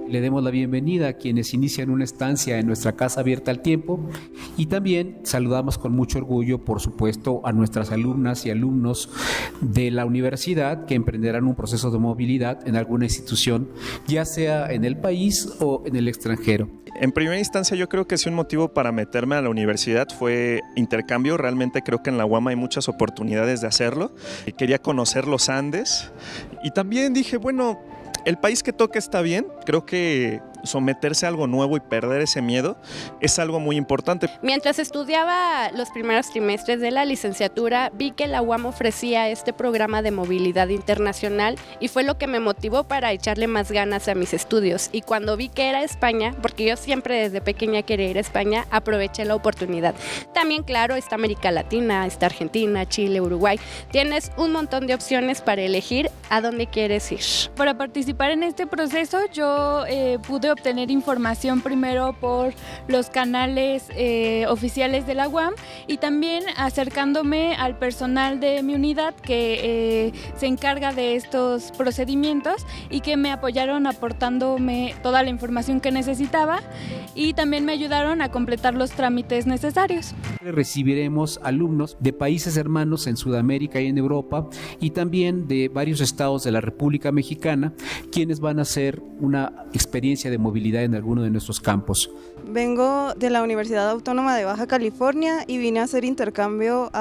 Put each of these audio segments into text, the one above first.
Le demos la bienvenida a quienes inician una estancia en nuestra Casa Abierta al Tiempo y también saludamos con mucho orgullo, por supuesto, a nuestras alumnas y alumnos de la universidad que emprenderán un proceso de movilidad en alguna institución, ya sea en el país o en el extranjero. En primera instancia yo creo que sí, un motivo para meterme a la universidad fue intercambio. Realmente creo que en la UAM hay muchas oportunidades de hacerlo. Quería conocer los Andes y también dije, bueno, el país que toque está bien. Creo que someterse a algo nuevo y perder ese miedo es algo muy importante. Mientras estudiaba los primeros trimestres de la licenciatura, vi que la UAM ofrecía este programa de movilidad internacional y fue lo que me motivó para echarle más ganas a mis estudios. Y cuando vi que era España, porque yo siempre desde pequeña quería ir a España, aproveché la oportunidad. También, claro, está América Latina, está Argentina, Chile, Uruguay. Tienes un montón de opciones para elegir a dónde quieres ir. Para participar en este proceso, yo pude obtener información primero por los canales oficiales de la UAM y también acercándome al personal de mi unidad que se encarga de estos procedimientos y que me apoyaron aportándome toda la información que necesitaba y también me ayudaron a completar los trámites necesarios. Recibiremos alumnos de países hermanos en Sudamérica y en Europa y también de varios estados de la República Mexicana, quienes van a hacer una experiencia de movilidad en alguno de nuestros campos. Vengo de la Universidad Autónoma de Baja California y vine a hacer intercambio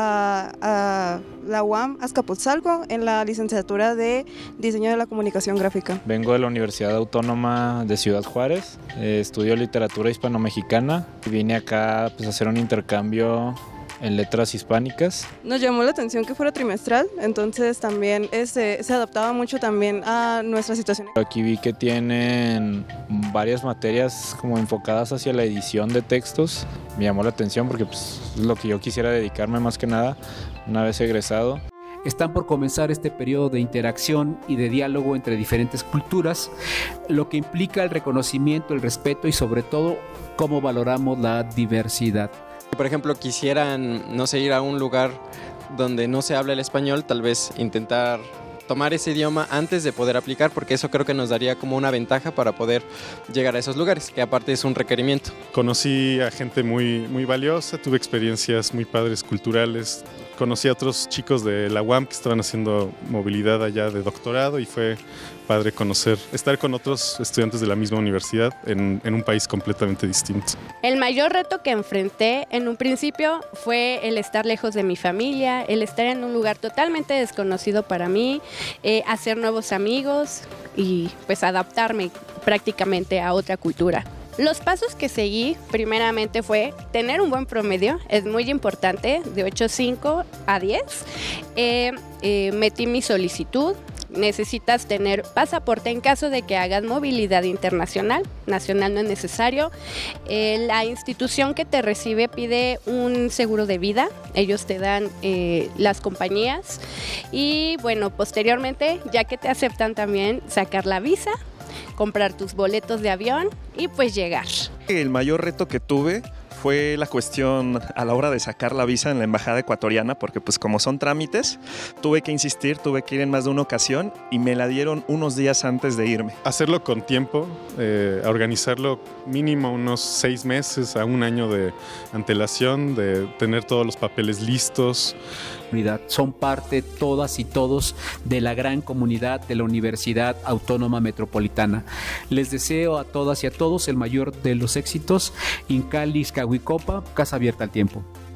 a la UAM Azcapotzalco en la licenciatura de Diseño de la Comunicación Gráfica. Vengo de la Universidad Autónoma de Ciudad Juárez, estudio literatura hispano-mexicana y vine acá a hacer un intercambio en letras hispánicas. Nos llamó la atención que fuera trimestral, entonces también se adaptaba mucho también a nuestra situación. Aquí vi que tienen varias materias como enfocadas hacia la edición de textos. Me llamó la atención porque es lo que yo quisiera dedicarme más que nada una vez egresado. Están por comenzar este periodo de interacción y de diálogo entre diferentes culturas, lo que implica el reconocimiento, el respeto y sobre todo cómo valoramos la diversidad. Por ejemplo, quisieran, no sé, ir a un lugar donde no se habla el español, tal vez intentar tomar ese idioma antes de poder aplicar, porque eso creo que nos daría como una ventaja para poder llegar a esos lugares, que aparte es un requerimiento. Conocí a gente muy valiosa, tuve experiencias muy padres culturales, conocí a otros chicos de la UAM que estaban haciendo movilidad allá de doctorado y fue padre estar con otros estudiantes de la misma universidad en un país completamente distinto. El mayor reto que enfrenté en un principio fue el estar lejos de mi familia, el estar en un lugar totalmente desconocido para mí, hacer nuevos amigos y pues adaptarme prácticamente a otra cultura. Los pasos que seguí primeramente fue tener un buen promedio, es muy importante, de 8.5 a 10. Metí mi solicitud. Necesitas tener pasaporte en caso de que hagas movilidad internacional, nacional no es necesario. La institución que te recibe pide un seguro de vida, ellos te dan las compañías y bueno, posteriormente, ya que te aceptan también, sacar la visa, comprar tus boletos de avión y pues llegar. El mayor reto que tuve fue la cuestión a la hora de sacar la visa en la embajada ecuatoriana, porque pues como son trámites, tuve que insistir, tuve que ir en más de una ocasión y me la dieron unos días antes de irme. Hacerlo con tiempo, a organizarlo mínimo unos 6 meses a un año de antelación, de tener todos los papeles listos. Son parte todas y todos de la gran comunidad de la Universidad Autónoma Metropolitana. Les deseo a todas y a todos el mayor de los éxitos. Incali, Izcahuicopa, Casa Abierta al Tiempo.